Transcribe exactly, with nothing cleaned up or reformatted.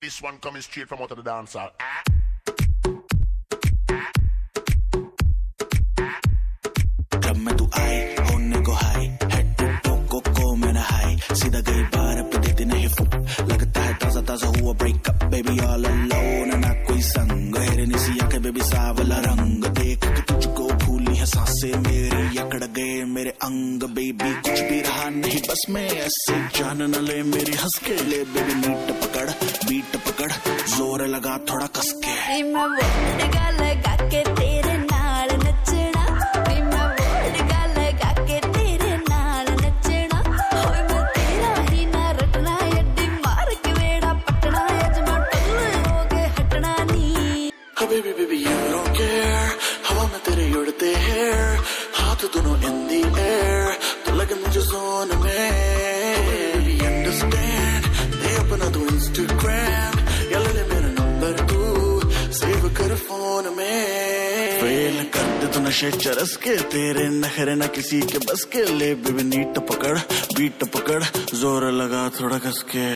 This one coming straight from out of the dance hall. Ah. जब मैं तू आए होने को हाई हेड टू टो को को मैंने हाई सीधा गई बार पे देती नहीं फुक लगता है ताजा ताजा हुआ ब्रेकअप बेबी ऑल अलोन ना कोई संग हेरे नहीं सी आंखें बेबी सावला रंग देख के तुझको भूली है सांसें मेरी अकड़ गए मेरे अंग बेबी कुछ भी रहा नहीं बस मैं ऐसे जान न ले मेरी हंस के ले बेबी मीट पकड़ बीट पकड़ जोर लगा थोड़ा कस के मैं वर्ड गा लगा के तेरे नाल नचना मैं वर्ड गा लगा के तेरे नाल नचना होए मैं तेरा ही ना रटना यड्डी मार के वेड़ा पटना अजमा टल्ले हो के हटना नी baby baby you don't care हवा में तेरे उड़ते hair हाथ दोनों in the air तो लगे मुझे जोन में baby understand दे अपना तो Instagram या ले ले मेरा नंबर तू सेव कर फोन में फेल कर दे तो नशे चरस के तेरे नखरे ना किसी के बस के ले बेबी नीट पकड़ बीट पकड़ जोर लगा थोड़ा कस के